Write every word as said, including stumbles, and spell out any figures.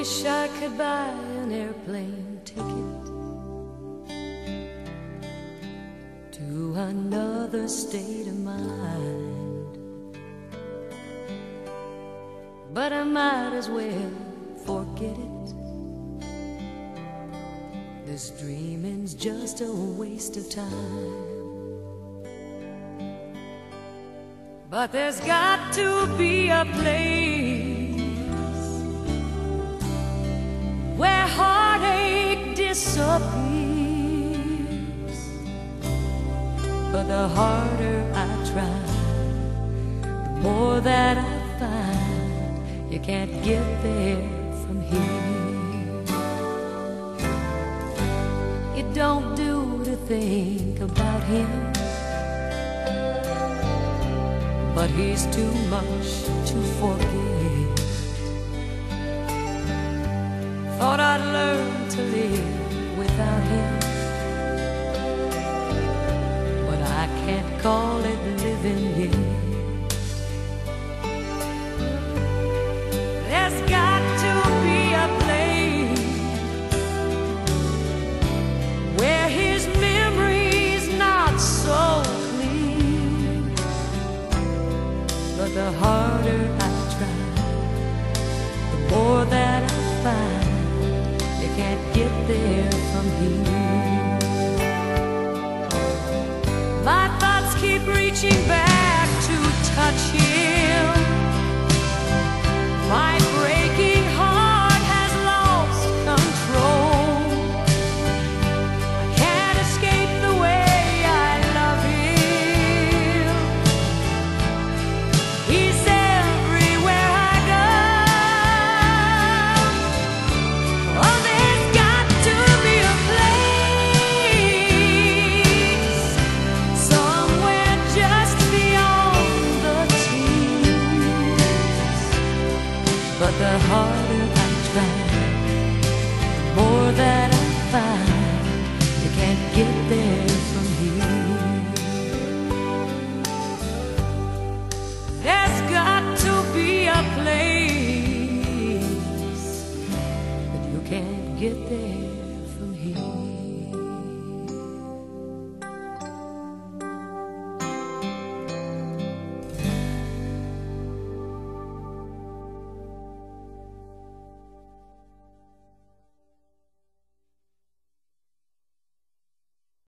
wish I could buy an airplane ticket to another state of mind, but I might as well forget it. This dreaming's just a waste of time. But there's got to be a place where heartache disappears. But the harder I try, the more that I find you can't get there from here. It don't do to think about him, but he's too much to forgive. Thought I'd learn to live without him, but I can't call it living yet. There's got to be a place where his memory's not so clear. But the harder I try, the more that I find you can't get there from here. My thoughts keep reaching back